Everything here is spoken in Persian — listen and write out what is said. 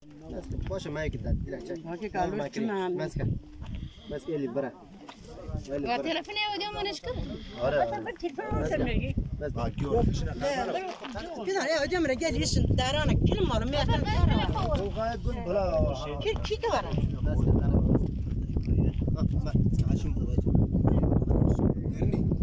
باش ما يقدر هاكي قالوا كمان ماسكه اللي برا وتلفني وديوم نشكر كذا يا جماعة رجال يسن دارانا كل مرة ما كان هو قاعد يقول بلا كي كبر ماسكه انا ما عشان